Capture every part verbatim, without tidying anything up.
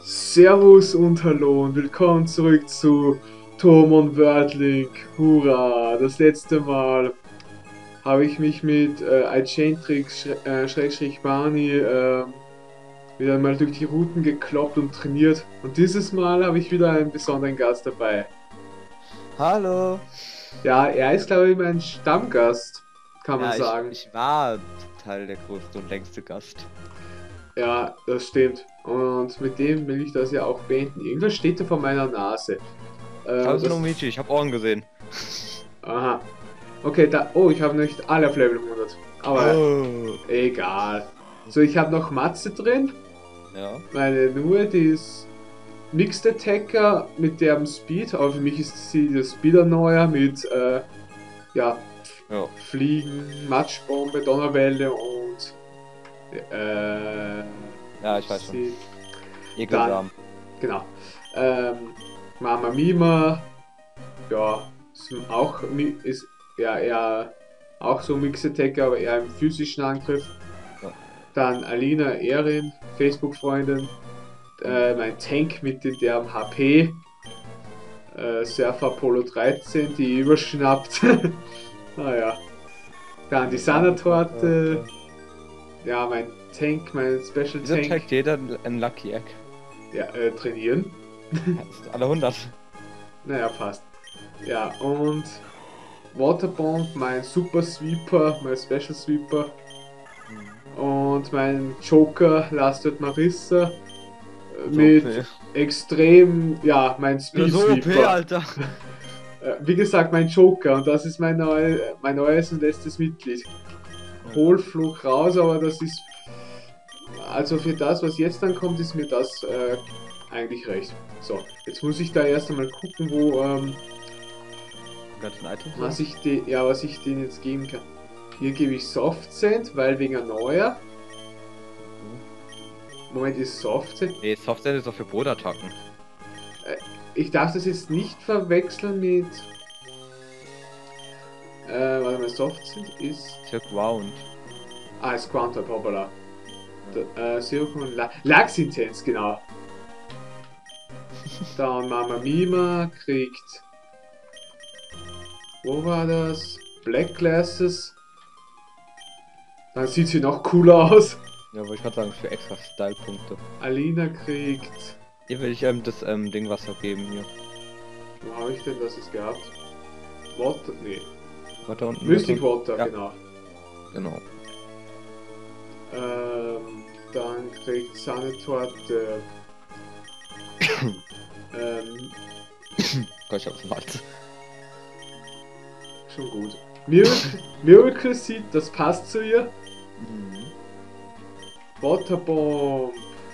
Servus und hallo und willkommen zurück zu Tormund Wörtling. Hurra! Das letzte Mal habe ich mich mit äh, iChaintrix äh, Schrägstrich Barney äh, wieder mal durch die Routen gekloppt und trainiert. Und dieses Mal habe ich wieder einen besonderen Gast dabei. Hallo. Ja, er ist glaube ich mein Stammgast, kann man Ja, ich, sagen. ich war Teil der größte und längste Gast. Ja, das stimmt. Und mit dem will ich das ja auch beenden. Irgendwas steht da vor meiner Nase. Äh, Hallo das, Michi, ich habe Ohren gesehen. aha. Okay, da. Oh, ich habe nicht alle auf Level hundert. Aber Oh. egal. So, ich habe noch Matze drin. Ja. Meine Nuhe, die ist Mixed Attacker mit deren Speed. Aber für mich ist sie der Speeder neuer mit äh, ja, Ja. Fliegen, Matschbombe, Donnerwelle und äh, Ja, ich weiß schon. sie. Dann, Ekelsamen. genau. Ähm, Mama Mima, ja, ist auch mi- ist ja eher auch so Mix Attacker, aber eher im physischen Angriff. Ja. Dann Alina Erin, Facebook-Freundin, Hm. äh, mein Tank mit dem derben H P, äh, Surfer Apollo dreizehn, die überschnappt. Naja. Dann die Eine Sahnetorte. Sanatorte, ja, mein Tank, mein Special Wieso Tank, trägt jeder ein Lucky Egg? ja, äh, trainieren. Ja, das sind alle hundert. Naja, passt. Ja, und Waterbomb, mein Super Sweeper, mein Special Sweeper Hm. und mein Joker Lasted Marissa äh, So O mit P. extrem, ja, mein Ja, Speed so O P, Sweeper. Alter. Äh, Wie gesagt, mein Joker und das ist mein, neu, mein neues und letztes Mitglied. Hohlflug raus, aber das ist, also für das, was jetzt dann kommt, ist mir das äh, eigentlich recht. So, jetzt muss ich da erst einmal gucken, wo, ähm, Die ganzen Items was sind. ich, de ja, was ich denen jetzt geben kann. Hier gebe ich Soft Sand, weil wegen ein neuer. Moment, ist Soft Sand? Nee, Software ist doch für Bodenattacken. Äh, ich darf das jetzt nicht verwechseln mit. Äh, warte mal, Soft Sand ist. Ist ja Ground. Ah, ist Quantum, hoppala. Da, äh, Zero La Lachs Intense, genau. Dann Mama Mima kriegt. Wo war das? Black Glasses. Dann sieht sie noch cooler aus. Ja, wollte ich gerade sagen, für extra Style-Punkte. Alina kriegt. Hier will ich ähm, das ähm, Ding Wasser geben hier. Wo habe ich denn das jetzt gehabt? Water? Nee. Warte unten. Mystic warte. Water, Ja, genau. genau. Ähm, dann kriegt Sahnetorte. ähm, Gott, ich hab's im Hals. schon gut. Miracle, Miracle Seed, das passt zu ihr. Mhm. Waterbomb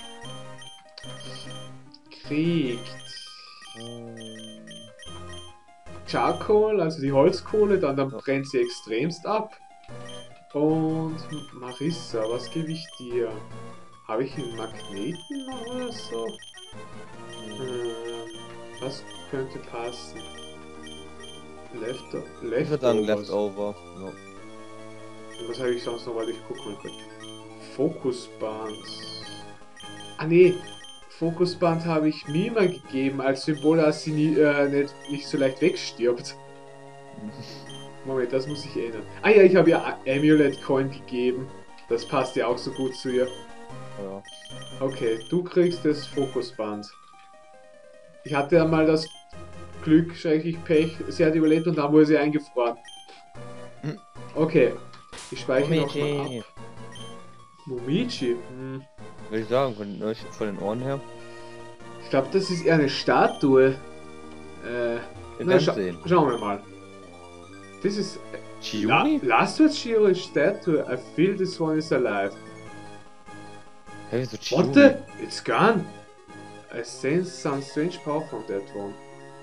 kriegt Ähm, Charcoal, also die Holzkohle, dann, dann Ja. brennt sie extremst ab. Und Marissa, was gebe ich dir? Habe ich einen Magneten oder so? Ähm, was könnte passen? Left, Ich würde sagen Leftovers. Leftover. Ja. Was habe ich sonst noch? Weil ich gucke mal kurz. Fokusband. Ah ne, Fokusband habe ich Mima gegeben als Symbol, dass sie nie, äh, nicht, nicht so leicht wegstirbt. Moment, das muss ich ändern. Ah ja, ich habe ja Amulet Coin gegeben. Das passt ja auch so gut zu ihr. Ja. Okay, du kriegst das Fokusband. Ich hatte ja mal das Glück, schrecklich Pech, sie hat überlebt und dann wurde sie eingefroren. Hm. Okay, ich speichere nochmal Momiji. ab. Momiji? Hm. Würde ich sagen, von, euch- von den Ohren her. Ich glaube, das ist eher eine Statue. Äh, Wir na, werden scha sehen. schauen wir mal. Das ist La Chiuri? last words Shiro statue. I feel this one is alive. Hä, wieso What Chiuri? the? It's gone. I sense some strange power from that one.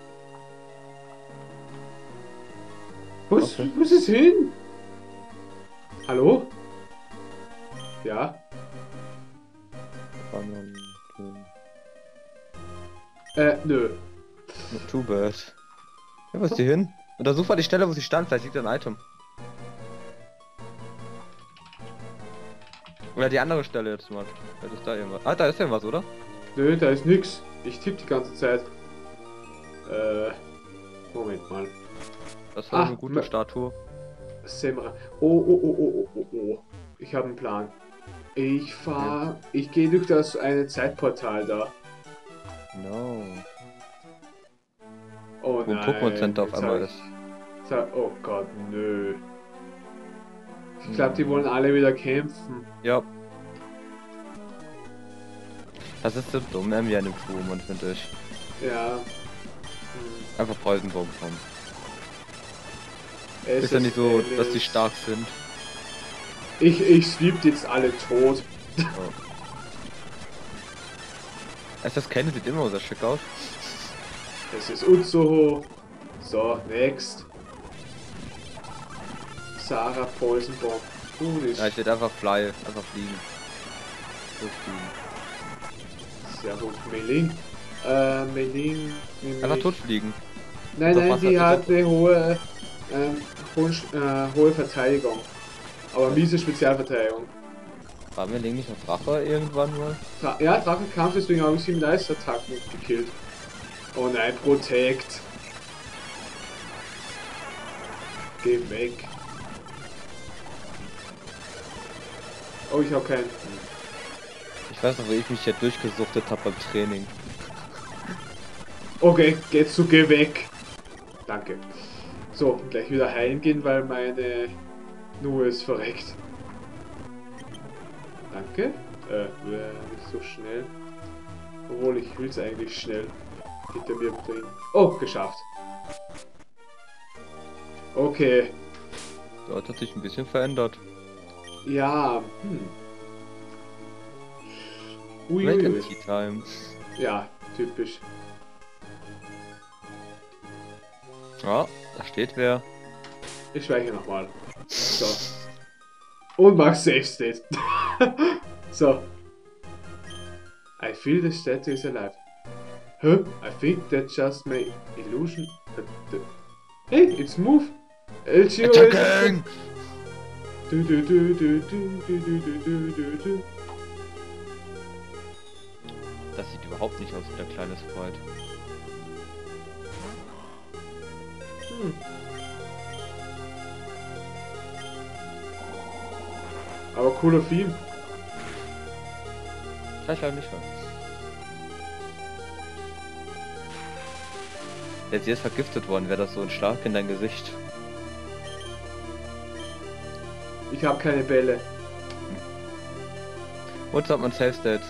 Was? Okay. Wo ist es hin? Hallo? Ja? Äh, nö. Mit Two Bird. Ja, wo ist die hin? Untersuch mal die Stelle, wo sie stand, vielleicht liegt da ein Item. Oder die andere Stelle jetzt mal. Vielleicht ist da irgendwas. Ah, da ist irgendwas, oder? Nö, da ist nix. Ich tippe die ganze Zeit. Äh, Moment mal. Das ist Ah, eine gute ma- Statue. Semra. Oh, oh, oh, oh, oh, oh, oh. Ich habe einen Plan. Ich fahr. Ich gehe durch das eine Zeitportal da. No. Oh Wo ein nein. Pokémon Center auf jetzt einmal hab ist. ich, jetzt hab, oh Gott, nö. Ich glaube, die Hm. wollen alle wieder kämpfen. Ja. Das ist so dumm, irgendwie an dem Pokémon, finde ich. Ja. Hm. Einfach Poisonbomb kommen. Es Ist ja nicht so, dass die alles- stark sind. Ich, ich sweep jetzt alle tot. Oh. Das Kennen sieht immer so schick aus. Es ist Utsuho. So, next. Sarah Poisonbomb. Uh, die ist Ja, ich werde einfach fly, einfach fliegen. So fliegen. sehr gut. Meling. Äh, Meling. nämlich- Einfach totfliegen. Nein, Doch, nein, was die hat- hat eine hohe, ähm, hohe, äh, hohe Verteidigung. Aber miese Spezialverteidigung. War mir nicht noch Drache irgendwann mal? Dra ja, Drachenkampf, deswegen habe ich sie mit Eisattacken gekillt. Oh nein, Protect. Geh weg. Oh, ich habe keinen. Ich weiß noch, wie ich mich hier durchgesuchtet habe beim Training. Okay, geht's du, geh weg. Danke. So, gleich wieder heilen gehen, weil meine Nuhe ist verreckt. Danke. Äh, äh, nicht so schnell. Obwohl, ich will es eigentlich schnell hinter mir bringen. Oh, geschafft. Okay. Dort hat sich ein bisschen verändert. Ja, hm. Ui, ui, Welcome ui. Tea Time. Ja, typisch. Ja, da steht wer. Ich speichere nochmal. So. Und mach Safe State. So. I feel the statue is alive. Huh? I think that's just my illusion. But the... Hey, it's move. El Giro is... Attacking! Du, du, du, du, du, du, du, du, du, du, du. Das sieht überhaupt nicht aus wie der kleine Sprite. Hm. Aber cooler Theme. Kann ich halt nicht mehr. Jetzt hier ist vergiftet worden, wäre das so ein Schlag in dein Gesicht. Ich habe keine Bälle. Und so hat man Safe State.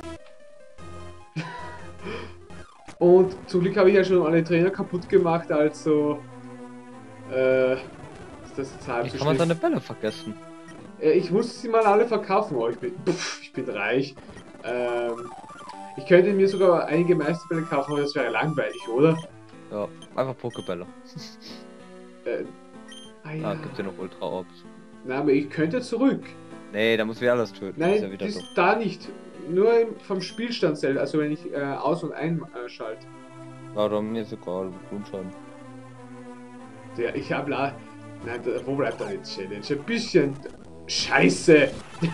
Und zum Glück habe ich ja schon alle Trainer kaputt gemacht, also... Äh... Ist das jetzt halb Wie so kann man schlimm? seine Bälle vergessen? Äh, Ich musste sie mal alle verkaufen, oh, ich bin, pff, ich bin reich. Ähm, ich könnte mir sogar einige Meisterbälle kaufen, aber das wäre langweilig, oder? Ja, einfach Pokebälle. Äh, ah ja. Ah, gibt ja noch Ultra Orbs. Na, aber ich könnte zurück. Nee, da muss wir alles töten. Das ist ja Nein, wieder das so. da nicht. Nur im- vom Spielstand selbst, also wenn ich äh, aus- und einschalte. Ja, dann mir ist egal, Grundschaden. Ja, ich habe la. Nein, da, wo bleibt da jetzt Challenge? Ein bisschen Scheiße. äh,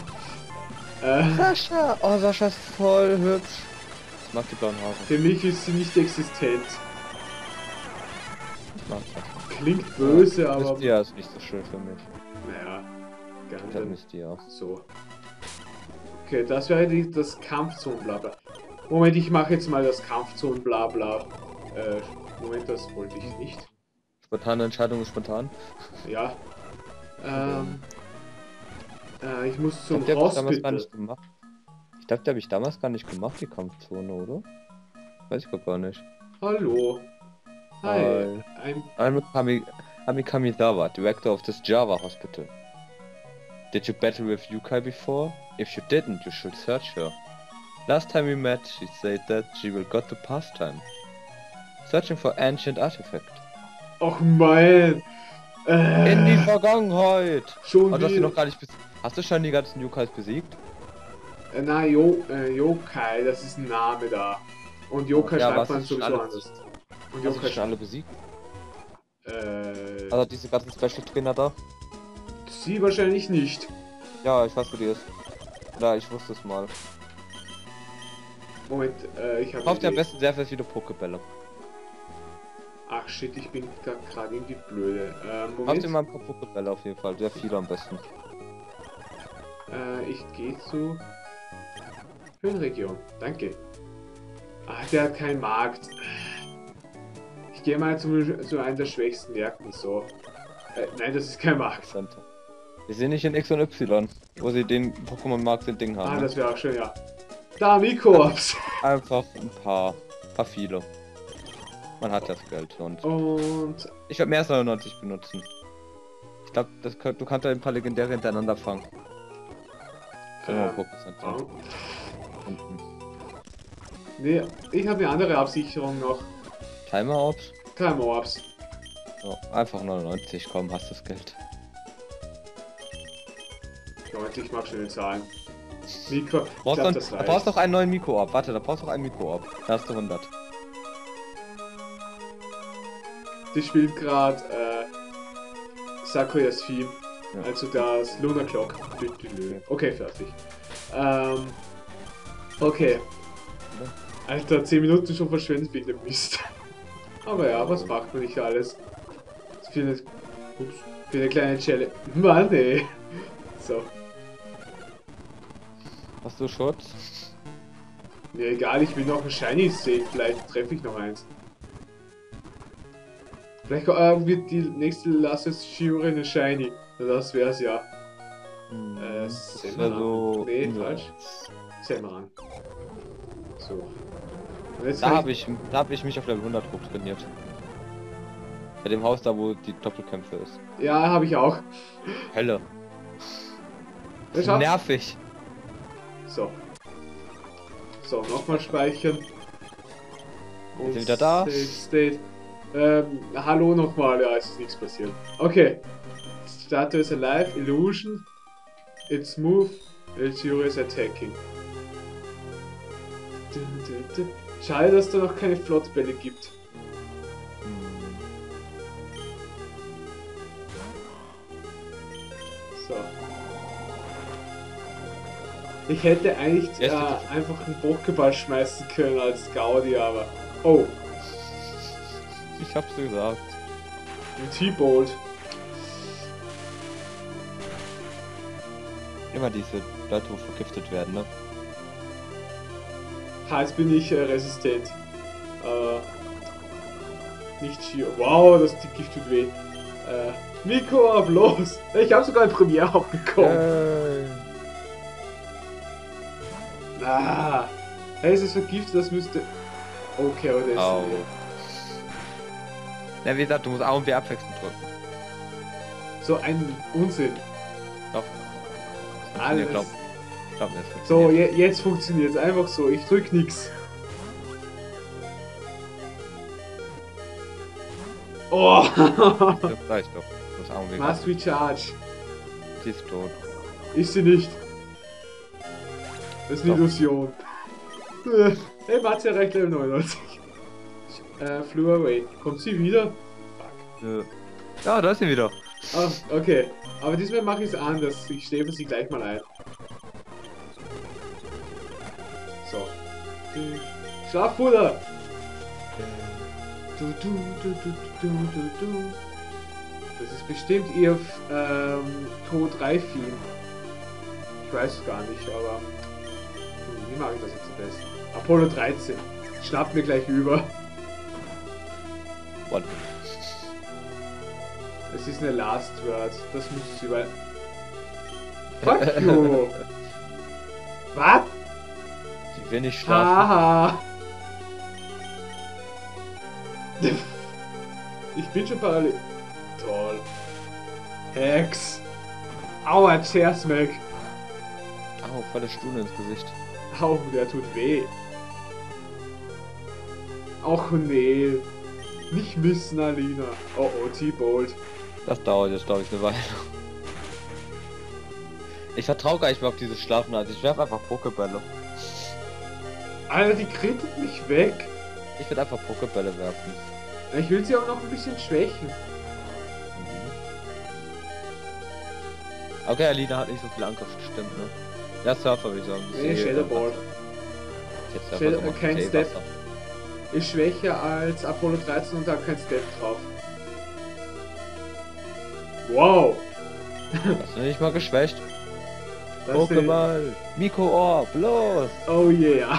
Sascha! Oh, Sascha ist voll hübsch. Ich mag die blauen Haare. für mich ist sie nicht existent. Ich mag das. Klingt böse, aber. Mystia ist nicht so schön für mich. Naja, Ich hab ganz Mystia. so. Okay, das wäre die, das Kampfzonen-Blabla. Moment, ich mache jetzt mal das Kampfzonen-Blabla. Äh, Moment, das wollte ich nicht. Spontane Entscheidung ist spontan. Ja. Ähm. Äh, ich muss Ich zum glaub, die hab ich damals gar Hospital. nicht gemacht. Ich glaube, die habe ich damals gar nicht gemacht, die Kampfzone, oder? Weiß ich grad gar nicht. Hallo. Hi. Hi. Ein, I'm Kami I'm Kamizawa, director of this Java hospital. Did you battle with Yukai before? If you didn't, you should search her. Last time we met, she said that she will got the pastime. Searching for ancient artifact. Och mein. Äh, In die Vergangenheit! schon Oh, du hast sie wieder. noch gar nicht besiegt. Hast du schon die ganzen Yukais besiegt? Äh, na, jo, äh, Yokai, das ist ein Name da. Und Yokai Ja, schreibt was man ist sowieso alles? anders. Und Hast du Yokai schon alle besiegt? Äh, Also diese ganzen Special Trainer da? sie wahrscheinlich nicht. Ja, ich weiß, wo die ist. Ja, ich wusste es mal. Moment, äh, ich habe... Kauft ihr am besten sehr, sehr viele Pokebälle. Ach shit, ich bin da gerade irgendwie blöde. Äh, Kauft Moment. ihr mal ein paar Pokebälle auf jeden Fall. Sehr viele am besten. Äh, ich gehe zu... Höhenregion. Danke. Ah, der hat keinen Markt. Ich gehe mal zu, zu einem der schwächsten Märkten, so. Äh, nein, das ist kein Markt. Center. Wir sind nicht in X und Y, wo sie den Pokémon-Markt den Ding haben. Ah, Ne? das wäre auch schön, ja. Da, Mikoops. Einfach ein paar. Paar viele. Man hat das Geld und. Und... Ich werde mehr als neunundneunzig benutzen. Ich glaube, das könnt, du kannst da ein paar Legendäre hintereinander fangen. So, Äh, Pokécenter. oh. Unten. Nee, ich habe eine andere Absicherung noch. Timer Ops. Kein Orbs. So, einfach neunundneunzig, komm, hast das Geld. Leute, ich mag schöne Zahlen. Mikro, ich Brauchst glaub, du, das da reicht. brauchst du noch einen neuen Mikro-Orb. Warte, da brauchst du noch einen Mikro-Orb. Da hast du hundert. Die spielt gerade äh, Sakuyas Theme. Ja. Also das Lunar Clock. Okay, fertig. Ähm, okay. Alter, zehn Minuten schon verschwendet wegen dem Mist. Aber ja, was macht man nicht alles? Für eine, ups, für eine kleine Challenge. Mann, ey. So. Hast du Schutz? Mir egal, ich will noch ein Shiny sehen. Vielleicht treffe ich noch eins. Vielleicht äh, wird die nächste Lasses Shiori eine Shiny. Das wär's ja. Hm, Äh, das wär Semarang. so. Nee, ja. falsch. Semarang. So. Und jetzt Da kann habe ich, da hab ich mich auf Level hundert hoch trainiert. Bei dem Haus da, wo die Doppelkämpfe ist. Ja, habe ich auch. Hölle. Ich schaff's. Nervig. So. So, nochmal speichern. Wir sind wieder da. Save State. Ähm, hallo nochmal. Ja, es ist nichts passiert. Okay. Statue is alive. Illusion. It's move. Elchiro is attacking. Schade, dass da noch keine Flottbälle gibt. So. Ich hätte eigentlich äh, Jetzt bitte. einfach einen Pokéball schmeißen können als Gaudi, aber... Oh, Ich hab's dir gesagt. ein T-Bolt. Immer diese Leute, wo vergiftet werden, ne? Ha, jetzt bin ich äh, resistent. Äh, nicht Shio. Wow, das die Gift tut weh. Äh, Miko, ab los! Ich habe sogar ein Premiere abbekommen. Äh. Ah, hey, es ist vergiftet, das müsste... Okay, aber der ist... Au. leer. Na, wie gesagt, du musst A und B abwechselnd drücken. So ein Unsinn. Doch. Alles. Glaub, glaub mir, es So, funktioniert. je, jetzt funktioniert es einfach so. Ich drück nix. Oh! Das reicht doch. Du musst A und B Must recharge. Die ist tot. Ist sie nicht. Das ist eine Doch. Illusion. Hey, Matze erreicht Level neunundneunzig. Äh, flew away. Kommt sie wieder? Fuck. Nö. Ja, da ist sie wieder. Ah, okay. Aber diesmal mache ich es anders. Ich schläfe sie gleich mal ein. So. Schlafpuder! Du, du, du, du, du, du, du. Das ist bestimmt ihr ähm, Tod drei Theme. Ich weiß es gar nicht, aber hm, wie mache ich das jetzt am besten? Apollo dreizehn. Schnappt mir gleich über. What? Es ist eine Last Word. Das muss sie weil. Fuck you! Was? Die will nicht schlafen. Haha! Ich bin schon parallel. Toll. Hex. Aua, Chairsmack. Au, volle Stunde ins Gesicht. Au, der tut weh. Auch nee. Nicht missen, Alina. Oh oh, T-Bolt. Das dauert jetzt, glaube ich, eine Weile. Ich vertraue gar nicht mehr auf dieses Schlafen, also ich werfe einfach Pokebälle. Alter, die kritet mich weg. Ich werde einfach Pokebälle werfen. Ich will sie auch noch ein bisschen schwächen. Okay, Alina hat nicht so viel Angriff, stimmt, ne? Ja, Surfer, würde ich sagen. Nee, Sie- Shadowball. jetzt Fällt, einfach äh, mal kein okay, Step. Wasser. Ist schwächer als Apollo dreizehn und hat kein Step drauf. Wow! Hast du nicht mal geschwächt? Das ist- Pokéball! Miko-Orb, los! Oh yeah!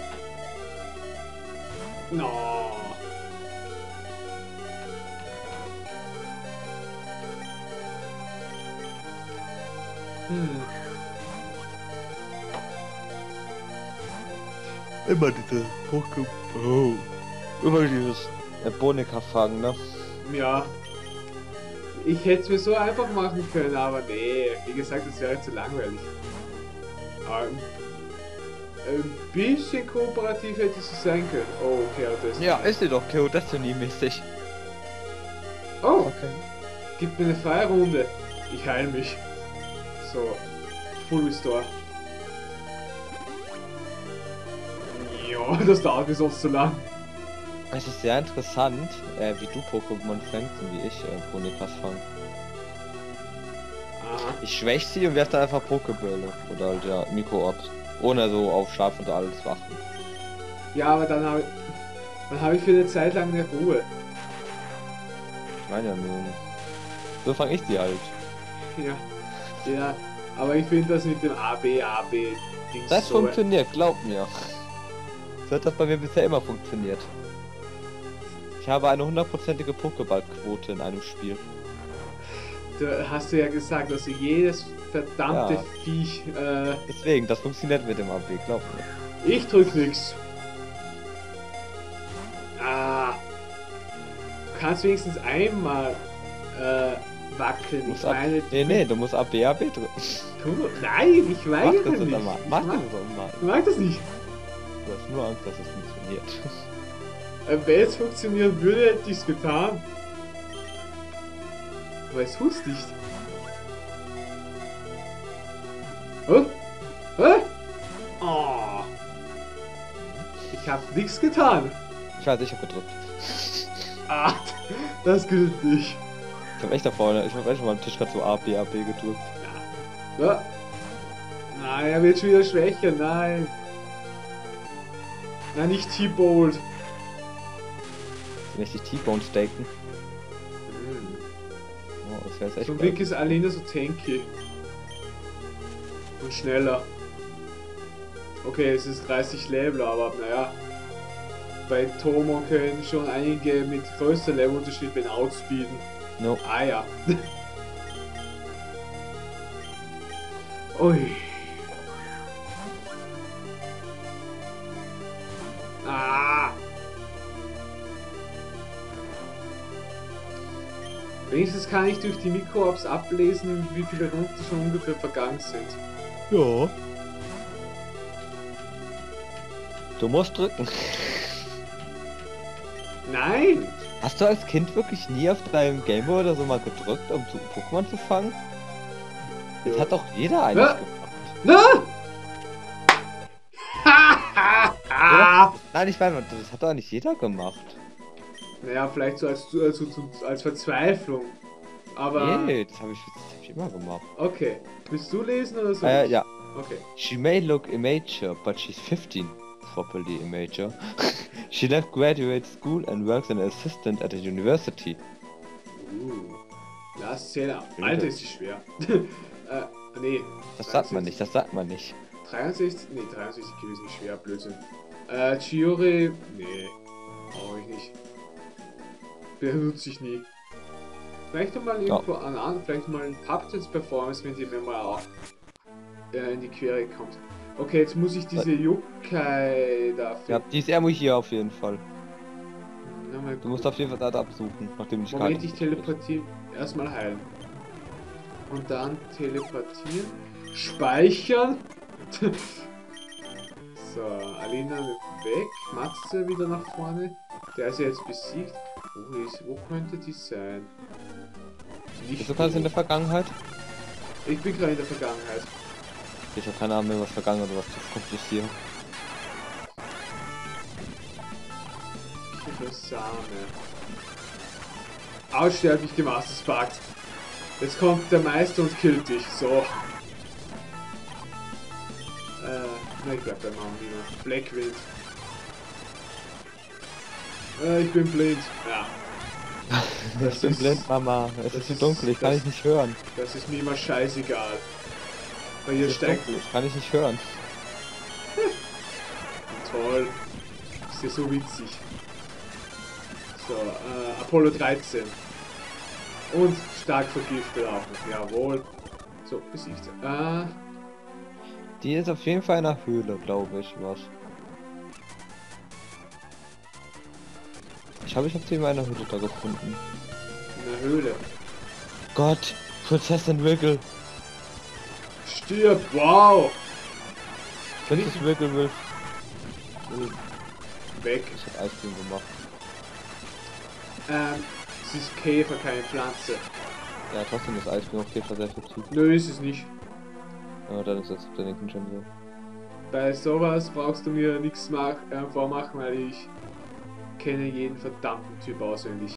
No! Hm. Immer diese Pokémon. Oh. Immer dieses Bonika fangen, ne? Ja. Ich hätte es mir so einfach machen können, aber nee. Wie gesagt, das wäre zu langweilig. Aber ein bisschen kooperativ hätte es sein können. Oh, okay, aber das. Ja, ist sie doch K O Destiny-mäßig. Oh, Okay. gib mir eine freie Runde. Ich heile mich. So. Full Restore. Ja, das dauert mir sonst zu lang. Es ist sehr interessant, äh, wie du Pokémon fängst und wie ich äh, Bonikas fange. Aha. Ich schwäche sie und werfe dann einfach Pokébälle. Oder halt ja, Miko-Orbs. Ohne so auf Scharf und alles warten. Ja, aber dann habe ich, dann habe ich für eine Zeit lang eine Ruhe. Ich meine ja nur. So fange ich die halt. Ja. Ja. Aber ich finde das mit dem A B A B Dings Das so. funktioniert, glaub mir. So hat das bei mir bisher immer funktioniert. Ich habe eine hundertprozentige Pokéball-Quote in einem Spiel. Da hast du ja gesagt, dass du jedes verdammte Ja. Viech. Äh, Deswegen, das funktioniert mit dem A B, glaub mir. ich drück nix. Ah. Du kannst wenigstens einmal äh, wackeln. Du Ich musst ab meine. nee, nee, du musst A B A B drücken. Tu, nein, ich Mach weigere das nicht. doch mal. Ich Mach mag, das doch mal. ich mag das nicht. Du hast nur Angst, dass es funktioniert. Äh, Wenn es funktionieren würde, hätte ich es getan. Aber es tut's nicht. Hä? Hä? Oh. Ich hab nichts getan. Ich weiß, ich hab gedrückt. Ah, das gilt nicht. Ich hab echt da vorne, ich hab echt schon mal am Tisch gerade so A B A B gedrückt. Ja. Nein, er wird schon wieder schwächer. Nein. Nein, nicht T-Bolt. Wenn ich die T-Bone staken. Hm. Oh, das wäre jetzt echt Zum geil. Glück ist Alina so tanky. Und schneller. Okay, es ist dreißig Level, aber naja. Bei Tomo können schon einige mit größter Levelunterschied den outspeeden. No. Ah ja. Ui. Ah. Wenigstens kann ich durch die Mikro-Ops ablesen, wie viele Runden schon ungefähr vergangen sind. Ja. Du musst drücken. Nein! Hast du als Kind wirklich nie auf deinem Gameboy oder so mal gedrückt, um zu Pokémon zu fangen? Das Ja. hat doch jeder eigentlich Ja. gemacht. Na! Ha, ha, ha. Nein, ich meine, das hat doch nicht jeder gemacht. Naja, vielleicht so als, als, als, als Verzweiflung. Aber. Nee, das habe ich, das hab ich immer gemacht. Okay. Willst du lesen oder so? Äh, ja. Okay. She may look immature, but she's fifteen. Properly immature. She left graduate school and works as an assistant at a university. Uh. Das zählt. Alter, ist sie schwer. äh, nee. Das sagt man nicht, das sagt man nicht. dreiundsechzig? Nee, dreiundsechzig Kilo ist nicht schwer, Blödsinn. Äh, Chiori? Nee. Brauche ich nicht. Benutze ich nie. Vielleicht mal irgendwo Ja. an, an, vielleicht mal ein Puptons Performance, wenn die mir mal auch äh, in die Quere kommt. Okay, jetzt muss ich diese Yokai da Ja, die ist irgendwo hier auf jeden Fall. Na, mal Du musst auf jeden Fall da absuchen, nachdem ich Moment, Karte ich teleportiere. Erstmal heilen. Und dann teleportieren. Speichern. So, Alina weg. Matze wieder nach vorne. Der ist ja jetzt besiegt. Wo, ist, wo könnte die sein? Nicht Wieso kannst du in der Vergangenheit? Ich bin gerade in der Vergangenheit. Ich habe keine Ahnung mehr, was Vergangenheit oder was Zukunft ist hier. Sahne. Autsch, der hat mich gemastersparkt. Jetzt kommt der Meister und killt dich. So. Äh. Na, ich bleib beim Mount Mima. Blackwind. Äh, ich bin blind. Ja. Ich bin blind, Mama. Es das ist so ist- dunkel, ich kann das- dich nicht hören. Das ist mir immer scheißegal. Weil Es hier ist steigt... dunkel, ich kann dich nicht hören. Toll. Ist ja so witzig. So, äh, Apollo dreizehn. Und stark vergiftet auch noch. Jawohl. So, besiegt. Ah, Die ist auf jeden Fall in der Höhle, glaube ich, was. Ich habe ich hab die in meiner Höhle da gefunden. in der Höhle. Gott, Prinzessin Wiggle. Stirb, wow. Prinzessin Wiggle will... will- Weg. Ich hab Eiscreme gemacht. Ähm, es ist Käfer, keine Pflanze. Ja, trotzdem ist Eiscreme auf jeden Fall sehr effektiv. Nö, ist es nicht. Aber dann ist das der nächsten schon so. Bei sowas brauchst du mir nichts mach, äh, vormachen, weil ich kenne jeden verdammten Typ auswendig.